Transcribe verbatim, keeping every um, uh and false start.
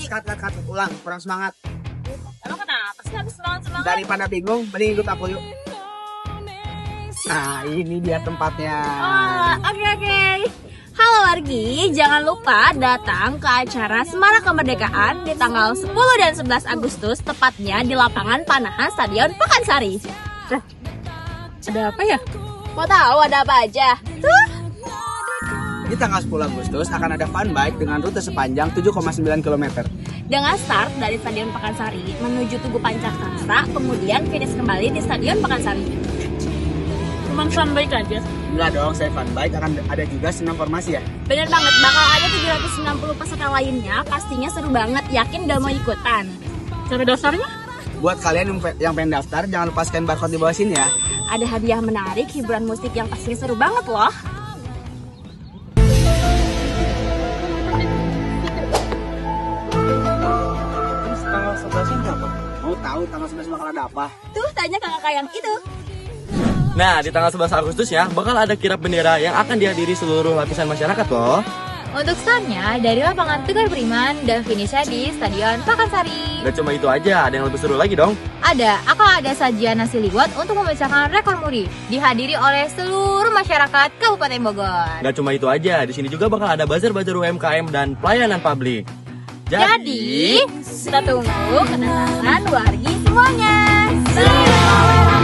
cut, cut, cut. Ulang, kurang semangat. Emang kenapa sih habis semangat-semangat? Daripada bingung, mending ikut aku yuk. Nah, ini dia tempatnya. Oh, oke oke. Halo wargi, jangan lupa datang ke acara Semarak Kemerdekaan di tanggal sepuluh dan sebelas Agustus, tepatnya di lapangan Panahan Stadion Pakansari. Eh, ada apa ya? Mau tahu ada apa aja? Tuh. Di tanggal sepuluh Agustus akan ada fun bike dengan rute sepanjang tujuh koma sembilan kilometer. Dengan start dari Stadion Pakansari menuju Tugu Pancasila, kemudian finish kembali di Stadion Pakansari. Cuman fun bike aja? Enggak dong, saya fun bike akan ada juga senam formasi ya. Bener banget, bakal ada tujuh ratus sembilan puluh peserta lainnya, pastinya seru banget, yakin udah mau ikutan. Cara daftarnya? Buat kalian yang, yang pengen daftar, jangan lupa scan barcode di bawah sini ya. Ada hadiah menarik, hiburan musik yang pastinya seru banget loh. Terus tanggal sebelasnya apa? Mau tahu tanggal sebelas bakal ada apa? Tuh, tanya kakak yang itu. Nah, di tanggal sebelas Agustus ya, bakal ada kirap bendera yang akan dihadiri seluruh lapisan masyarakat loh. Untuk startnya dari lapangan Tegar Beriman dan finishnya di Stadion Pakansari. Gak cuma itu aja, ada yang lebih seru lagi dong. Ada, akan ada sajian nasi liwet untuk memecahkan rekor muri, dihadiri oleh seluruh masyarakat Kabupaten Bogor. Gak cuma itu aja, di sini juga bakal ada bazar-bazar U M K M dan pelayanan publik. Jadi, kita tunggu kedatangan wargi semuanya. Selamat